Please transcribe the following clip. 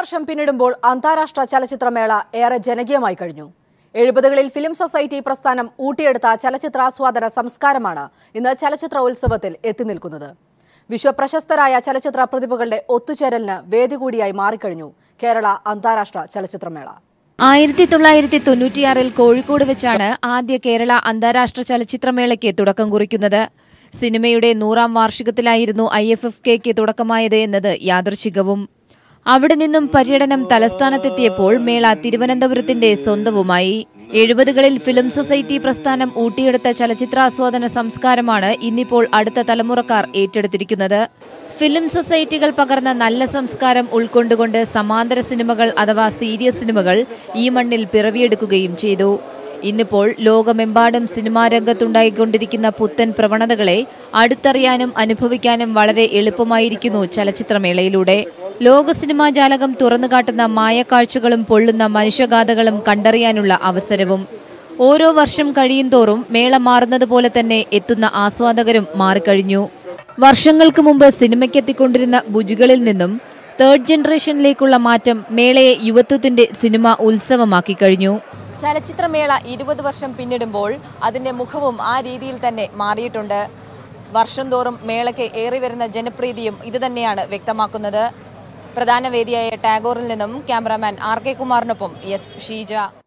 വർഷം പിന്നിടുമ്പോൾ അന്താരാഷ്ട്ര ചലച്ചിത്രമേള ഏറെ ജനകീയമായി കഴിഞ്ഞു. 70കളിൽ ഫിലിം സൊസൈറ്റി പ്രസ്ഥാനം ഊട്ടിയെടുത്ത ചലച്ചിത്രാസ്വാദന സംസ്കാരമാണ് ഇന്ന് ചലച്ചിത്ര ഉത്സവത്തിൽ എത്തിനിൽക്കുന്നത്. വിശ്വപ്രശസ്തരായ ചലച്ചിത്ര പ്രതിഭകളുടെ ഒത്തുചേരലിന് വേദി കൂടിയായി മാറിക്കഴിഞ്ഞു കേരള അന്താരാഷ്ട്ര ചലച്ചിത്രമേള. 1996 കോഴിക്കോട് വെച്ചാണ് ആദ്യ കേരള അന്താരാഷ്ട്ര ചലച്ചിത്രമേളയ്ക്ക് തുടക്കം കുറിക്കുന്നത്. സിനിമയുടെ 100ാം വാർഷികത്തിലായിരുന്നു IFFK തുടക്കമായത് എന്നത് യാദൃച്ഛികവും. അവിടെ നിന്നും പര്യടനം തലസ്ഥാനത്തെത്തിയപ്പോൾ മേള തിരുവനന്തപുരത്തിന്റെ സ്വന്തവുമായി. 70കളിൽ ഫിലിം സൊസൈറ്റി പ്രസ്ഥാനം ഊട്ടിയെടുത്ത ചലച്ചിത്രാസ്വാദന സംസ്കാരമാണ് ഇന്നിപ്പോൾ അടുത്ത തലമുറക്കാർ ഏറ്റെടുത്തിരിക്കുന്നത്. ഫിലിം സൊസൈറ്റികൾ പകർന്ന നല്ല സംസ്കാരം ഉൾക്കൊണ്ടുകൊണ്ട് സമാന്തര സിനിമകൾ അഥവാ സീരിയസ് സിനിമകൾ ഈ മണ്ണിൽ പിറവിയെടുക്കുകയും ചെയ്തു. ഇന്നിപ്പോൾ ലോകമെമ്പാടും സിനിമാ രംഗത്തുണ്ടായിക്കൊണ്ടിരിക്കുന്ന പുത്തൻ പ്രവണതകളെ അടുത്തറിയാനും അനുഭവിക്കാനും വളരെ എളുപ്പമായിരിക്കുന്നു ചലച്ചിത്രമേളയിലൂടെ. ലോക സിനിമാ ജാലകം തുറന്നുകാട്ടുന്ന മായക്കാഴ്ചകളും പൊള്ളുന്ന മനുഷ്യഗാഥകളും കണ്ടറിയാനുള്ള അവസരവും. ഓരോ വർഷം കഴിയുന്തോറും മേള മാറുന്നതുപോലെ തന്നെ എത്തുന്ന ആസ്വാദകരും മാറിക്കഴിഞ്ഞു. വർഷങ്ങൾക്ക് മുമ്പ് സിനിമയ്ക്കെത്തിക്കൊണ്ടിരുന്ന ബുജികളിൽ നിന്നും തേർഡ് ജനറേഷനിലേക്കുള്ള മാറ്റം മേളയെ യുവത്വത്തിന്റെ സിനിമ ഉത്സവമാക്കി കഴിഞ്ഞു. ചലച്ചിത്രമേള 20 വർഷം പിന്നിടുമ്പോൾ അതിന്റെ മുഖവും ആ രീതിയിൽ തന്നെ മാറിയിട്ടുണ്ട്. വർഷം തോറും മേളയ്ക്ക് ഏറി വരുന്ന ജനപ്രീതിയും ഇതുതന്നെയാണ് വ്യക്തമാക്കുന്നത്. പ്രധാന വേദിയായ ടാഗോറിൽ നിന്നും ക്യാമറാമാൻ RK കുമാറിനൊപ്പം ഷീജ.